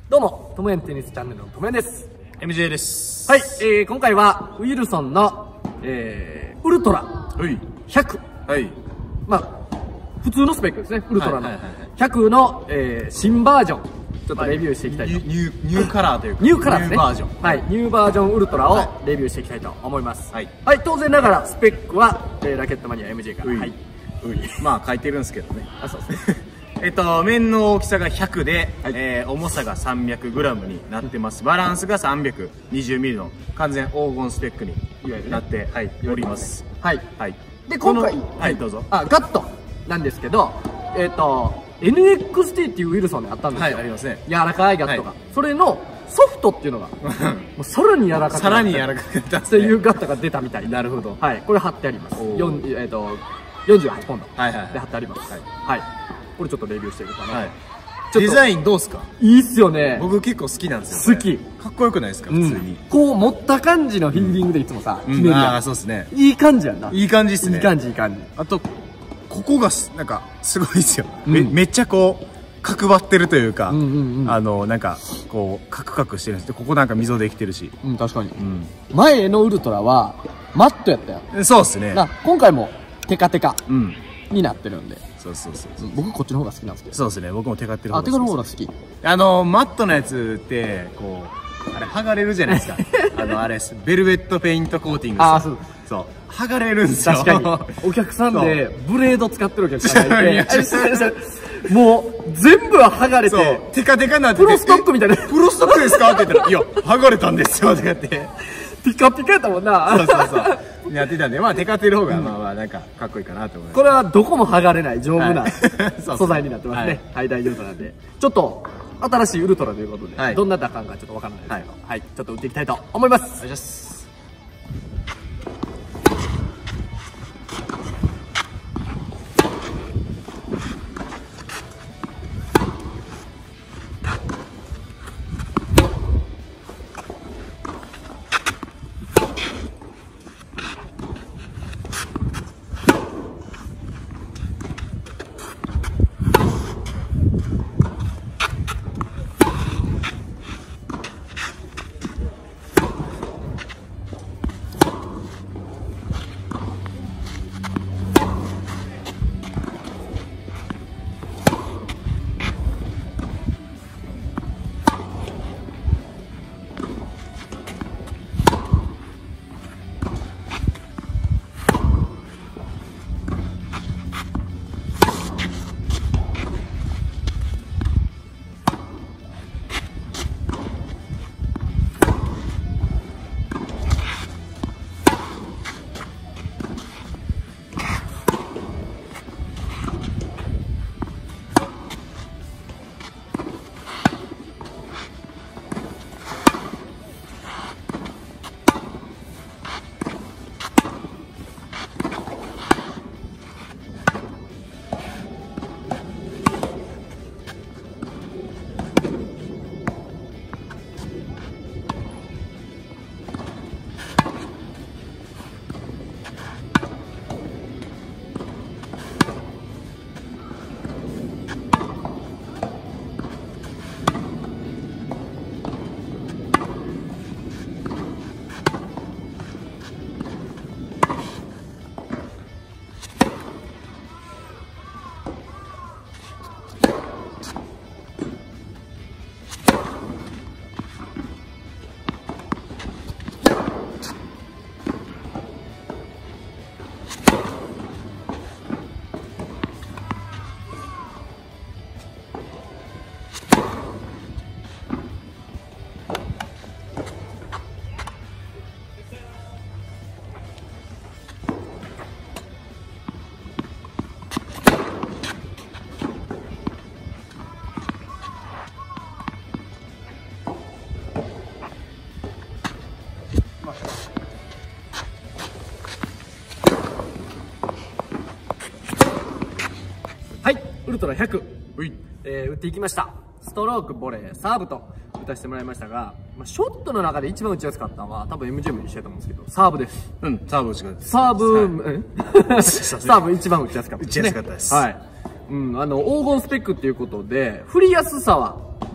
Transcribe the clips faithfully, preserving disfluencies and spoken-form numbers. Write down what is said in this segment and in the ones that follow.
どうも、ともやんテニスチャンネルのともやんです。 エムジェー です。 はい、えー、今回は、ウィルソンの、えー、ウルトラひゃく。 はい。 まあ、普通のスペックですね、ウルトラの。ひゃくの、えー、新バージョン。ちょっとレビューしていきたいと。 ニュー、ニューカラーというか。 ニューカラーですね。 ニューバージョン。 はい、ニューバージョンウルトラをレビューしていきたいと思います。 はい。 はい、当然ながら、スペックは、えー、ラケットマニア エムジェー から。はい。 うい。まあ、書いてるんですけどね。 あ、そうですね。 えっと、面の大きさがひゃくで、はい、えー、重さが さんびゃくグラム になってます。バランスが さんびゃくにじゅうミリ の完全黄金スペックになって、はい、おります。はい。はい。で、今回、はい、どうぞ。あ、ガットなんですけど、えっと、エヌエックスティー っていうウィルソンであったんですよ。はい、ありますね。柔らかいガットが。それの、ソフトっていうのが、もうさらに柔らかくなった。 さらに柔らかくなった。 っていうガットが出たみたい。なるほど。はい。これ貼ってあります。えっと、よんじゅうはちポンドで貼ってあります。はい。これちょっとレビューしていこうかな。 デザインどうすか？ いいっすよね。 僕結構好きなんですよ。好き。かっこよくないですか？普通に。こう持った感じのフィーリングでいつもさ、 決めるやん。ああ、そうですね。 いい感じやな。 いい感じっすね。 いい感じ、いい感じ。 あと、ここがなんかすごいですよ。めっちゃこう角張ってるというか、あのなんかこうカクカクしてるんです。ここなんか溝できてるし。 うん、確かに。前のウルトラはマットやったよ。 そうっすね。 今回もテカテカ。うん。になってるんで。 そうそうそう。 僕こっちの方が好きなんですけど。 そうですね。僕もテカってる方が好き。あ、テカの方が好き。 あのマットのやつってこうあれ剥がれるじゃないですか。あのあれベルベットペイントコーティング。あ、そう。そう。剥がれるんですよ。 確かに。お客さんでブレード使ってるお客さんがいて、もう全部は剥がれて、 テカテカになって。 プロストックみたいな。 プロストックですかって言ったら、いや剥がれたんですよとか言って。 ピカピカやったもんな。 そうそうそう。やってたんで、まあテカってる方がまあまあなんかかっこいいかなと思います。 これはどこも剥がれない丈夫な素材になってますね。はい、大丈夫なんで。ちょっと新しいウルトラということで、どんな打感かちょっとわからないですけど、はい、ちょっと打っていきたいと思います。お願いします。はい、ウルトラひゃく、えー、打っていきました。ストローク、ボレー、サーブと打たせてもらいましたが、まあ、ショットの中で一番打ちやすかったのは多分 エムジェー も一緒だと思うんですけど、サーブです。 うん、サーブ打ちやすかったです。 サーブ、えサーブ一番打ちやすかったです、ね。 打ちやすかったです。 はい。うん、あの、黄金スペックっていうことで、振りやすさは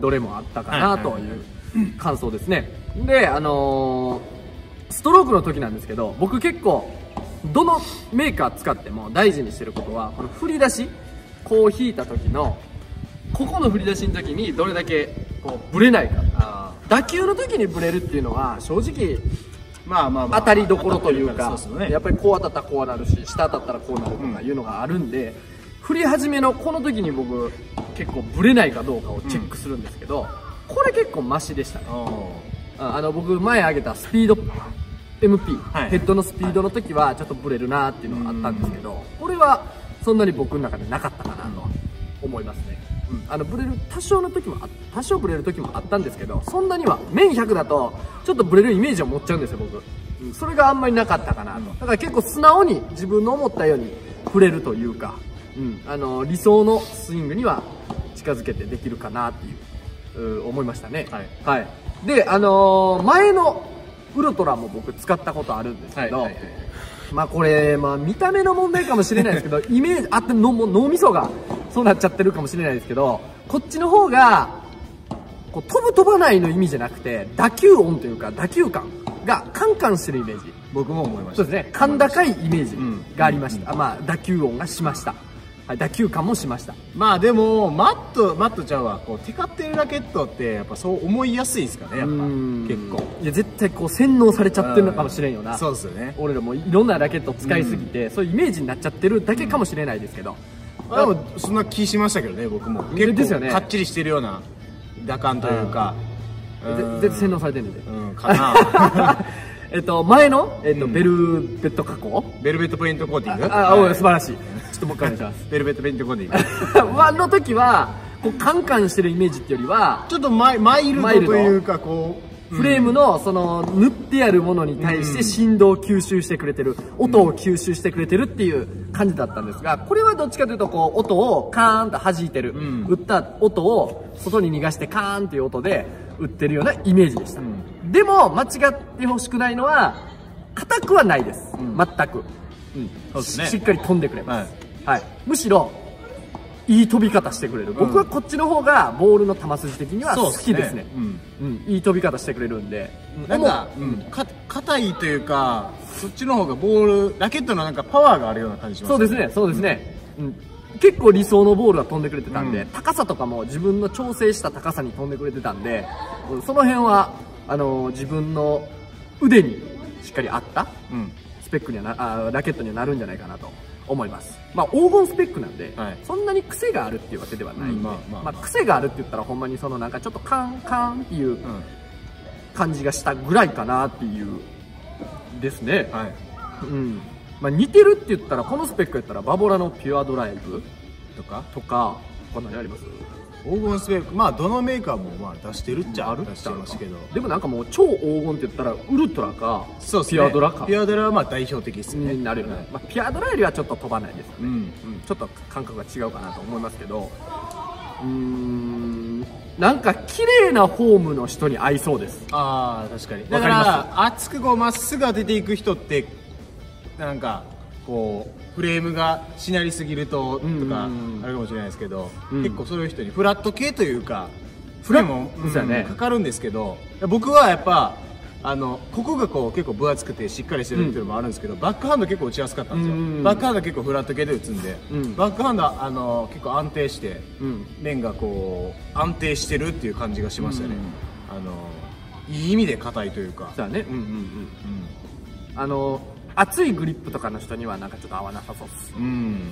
どれもあったかなという感想ですね。で、あのー、ストロークの時なんですけど、僕結構どのメーカー使っても大事にしてることは、この振り出し、こう引いた時のここの振り出しの時にどれだけこうブレないか。あ、打球の時にブレるっていうのは正直まあまあまあ当たりどころというか、 ね、 やっぱりこう当たったらこうなるし、下当たったらこうなるとかいうのがあるんで、うん、振り始めのこの時に僕結構ブレないかどうかをチェックするんですけど、うん、これ結構マシでしたね。あの僕前挙げたスピード エムピー、はい、ヘッドのスピードの時はちょっとブレるなっていうのがあったんですけど、これはそんなに僕の中でなかったかなと思いますね。うん、あのブレる多少の時も多少ブレる時もあったんですけど、そんなには面ひゃくだとちょっとブレるイメージを持っちゃうんですよ僕。うん、それがあんまりなかったかなと。だから結構素直に自分の思ったように振れるというか、うん、あの理想のスイングには近づけてできるかなっていう、う思いましたね。はい、はい、で、あのー、前のウルトラも僕使ったことあるんですけど、まあこれ、まあ見た目の問題かもしれないですけど、イメージ、あっての脳みそがそうなっちゃってるかもしれないですけど、こっちの方が、こう飛ぶ飛ばないの意味じゃなくて、打球音というか打球感がカンカンしてるイメージ。 僕も思いました。 そうですね。甲高いイメージがありました。まあ打球音がしました。はい、打球感もしました。まあでもマットマットちゃんはこうテカってるラケットってやっぱそう思いやすいですかね、やっぱ結構。 いや絶対こう洗脳されちゃってるのかもしれんよな。 そうですよね。 俺らもいろんなラケットを使いすぎて、そういうイメージになっちゃってるだけかもしれないですけど。 でもそんな気しましたけどね、僕も。結構かっちりしてるような打感というか。 絶対洗脳されてるんで。 うんかな。 えっと前のえっとベルベット加工、 ベルベットペイントコーティング。 ああ、素晴らしい。ちょっともう一回お願いします。 ベルベットペイントコーティング。 はの時はこうカンカンしてるイメージっていうよりはちょっとマイマイルドというかこうフレームのその塗ってあるものに対して振動を吸収してくれてる、音を吸収してくれてるっていう感じだったんですが、これはどっちかというとこう音をカーンと弾いてる、打った音を外に逃がしてカーンっていう音で打ってるようなイメージでした。でも間違ってほしくないのは硬くはないです、全く。しっかり飛んでくれます。はい、むしろいい飛び方してくれる。僕はこっちの方がボールの球筋的には好きですね。いい飛び方してくれるんで、 なんか硬いというか、そっちの方がボールラケットのなんかパワーがあるような感じします。 そうですね、そうですね。結構理想のボールが飛んでくれてたんで、高さとかも自分の調整した高さに飛んでくれてたんで、その辺はあの自分の腕にしっかり合ったスペックにはなあラケットにはなるんじゃないかなと思います。まあ黄金スペックなんで、はい、そんなに癖があるっていうわけではないんで、まあ癖があるって言ったらほんまにそのなんかちょっとカンカンっていう感じがしたぐらいかなっていうですね。はい、うん。まあ似てるって言ったらこのスペックやったらバボラのピュアドライブとかとか他何あります？ 黄金スペック、まあどのメーカーもまあ出してるっちゃある出してますけど、 でもなんかもう超黄金って言ったらウルトラかピュアドラか。 ピュアドラはまあ代表的ですね。 になるよね。まあピュアドラよりはちょっと飛ばないですよね。うん、ちょっと感覚が違うかなと思いますけど、うーん、なんか綺麗なフォームの人に合いそうです。 ああ確かに。だから熱くこうまっすぐ当てていく人ってなんかこうフレームがしなりすぎるととかあるかもしれないですけど、結構そういう人にフラット系というかフレームもかかるんですけど、僕はやっぱあのここがこう結構分厚くてしっかりしてるっていうのもあるんですけど、バックハンド結構打ちやすかったんですよ。バックハンド結構フラット系で打つんで、バックハンドあの結構安定して面がこう安定してるっていう感じがしましたね。あのいい意味で硬いというか。 そうだね。うんうんうん。あの熱いグリップとかの人にはなんかちょっと合わなさそうです。うん、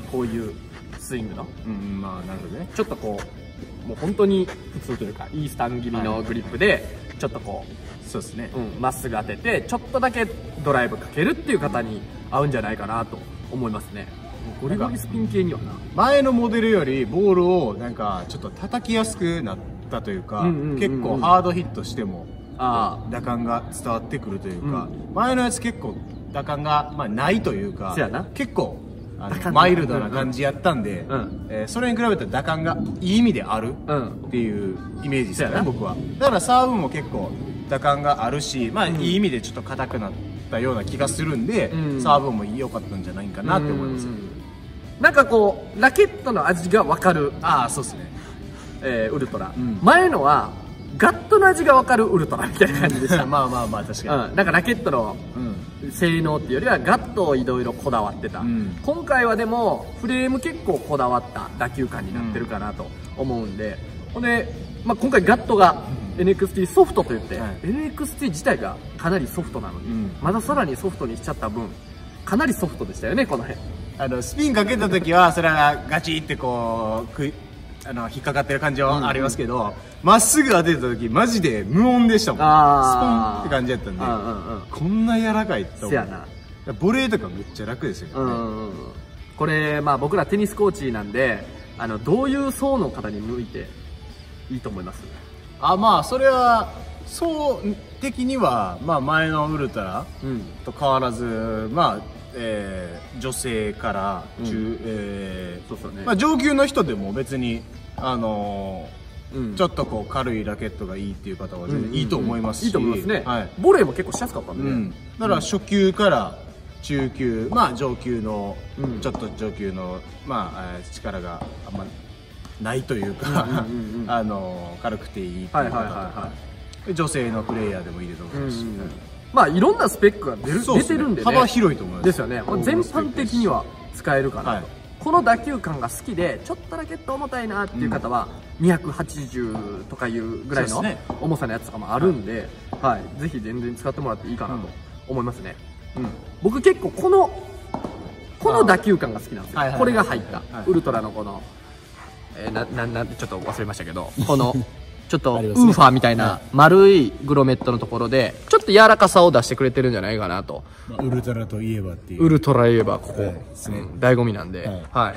こういうスイングの、うん、まあなるほどね。ちょっとこうもう本当に普通というかイースタン気味のグリップでちょっとこうそうですね、まっすぐ当ててちょっとだけドライブかけるっていう方に合うんじゃないかなと思いますね。ゴリゴリスピン系にはな。 前のモデルよりボールをなんかちょっと叩きやすくなったというか、結構ハードヒットしても打感が伝わってくるというか、うん、前のやつ結構打感が、まあ、ないというか結構あのマイルドな感じやったんで、えそれに比べたら打感がいい意味であるっていうイメージですよね、僕は。だからサーブも結構打感があるし、まあ、いい意味でちょっと硬くなったような気がするんで、うん、サーブも良かったんじゃないかなって思います。 なんかこうラケットの味が分かる。 ああそうですね。 えー、ウルトラ、 うん、 前のはガットの味が分かるウルトラみたいな感じでしたまあまあまあ確かに、 うん、なんかラケットの性能っていうよりはガットをいろいろこだわってた、うん、今回はでもフレーム結構こだわった打球感になってるかなと思うんで、うん、ほんで、まあ、今回ガットが エヌエックスティー ソフトといって、はい、エヌエックスティー 自体がかなりソフトなのに、うん、まださらにソフトにしちゃった分かなりソフトでしたよねこの辺。 あのスピンかけた時はそれはガチってこうくいあの引っかかってる感じはありますけど、ま、うん、っすぐ当てた時マジで無音でしたもん。スポンって感じだったんで、うんうんうん、こんな柔らかいって思う。やなボレーとかめっちゃ楽ですよね、うんうんうん、 これまあ僕らテニスコーチなんであのどういう層の方に向いていいと思います？ あ、まあそれは層的には、まあ、前のウルトラと変わらず、うん、まあえー、女性から中、うん、えーそうそうね、まあ、上級の人でも別に、あのーうん、ちょっとこう軽いラケットがいいっていう方は全然いいと思いますし、 いいと思いますね、はい、ボレーも結構しやすかったんでね、うん、 だから初級から中級、まあ上級の、うん、ちょっと上級の、まあ、力があんまないというかあの軽くていいっていう方とか女性のプレイヤーでもいいと思いますし、うんうんうん、 まあいろんなスペックが出る、ね、出てるんでね、 幅広いと思います。 ですよね。全般的には使えるかなと、はい、この打球感が好きでちょっとラケット重たいなっていう方は、うん、にひゃくはちじゅうとかいうぐらいの重さのやつとかもあるんで、はい、はい、ぜひ全然使ってもらっていいかなと思いますね。うん、僕結構このこの打球感が好きなんですよ。これが入ったウルトラのこの、えー、なななちょっと忘れましたけどこのちょっとウーファーみたいな丸いグロメットのところでちょっと柔らかさを出してくれてるんじゃないかなと。 ウルトラといえばっていう、 ウルトラいえばここ、はい、うん、醍醐味なんで、はい、はい、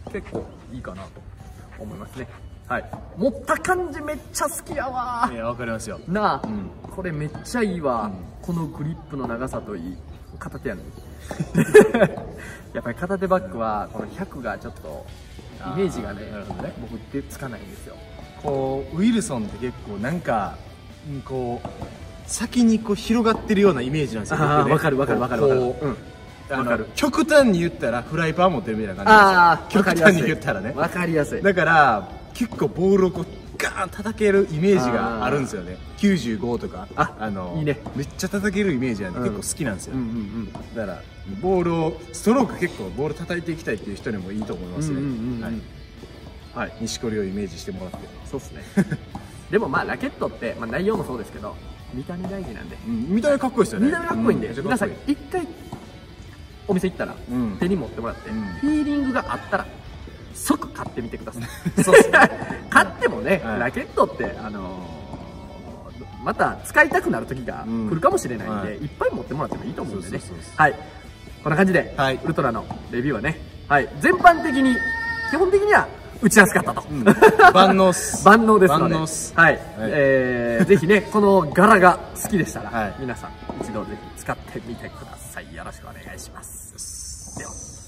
結構いいかなと思いますね。はい、持った感じめっちゃ好きやわ。 いや、わかりますよなあ、うん、これめっちゃいいわ、うん、このグリップの長さといい片手やねんやっぱり片手バッグはこのひゃくがちょっとイメージがね、ね僕でつかないんですよ。 こうウィルソンって結構なんかこう先にこう広がってるようなイメージなんですよ。 わかるわかるわかるわかる。 あの極端に言ったらフライパン持ってるみたいな感じです。極端に言ったらね。 わかりやすい。 だから結構ボールをこうガーン叩けるイメージがあるんですよね。きゅうじゅうごとかああのいいね。 めっちゃ叩けるイメージなんで結構好きなんですよ。だからボールをストローク結構ボール叩いていきたいっていう人にもいいと思いますね。はい、錦織をイメージしてもらって。 そうですねでもまあラケットって、まあ、内容もそうですけど見た目大事なんで、 うん、見た目かっこいいですよね。 見た目かっこいいんで、うん、皆さん一回お店行ったら、うん、手に持ってもらって、うん、フィーリングがあったら即買ってみてくださいそうですね買ってもね、はい、ラケットってあのー、また使いたくなる時が来るかもしれないんで、うんはい、いっぱい持ってもらってもいいと思うんでね。はい、こんな感じで、はい、ウルトラのレビューはね、はい、全般的に基本的には打ちやすかったと、うん、 万能っす万能ですので、はい、はい、えー、ぜひねこの柄が好きでしたら、はい、皆さん一度ぜひ使ってみてください。よろしくお願いします。では。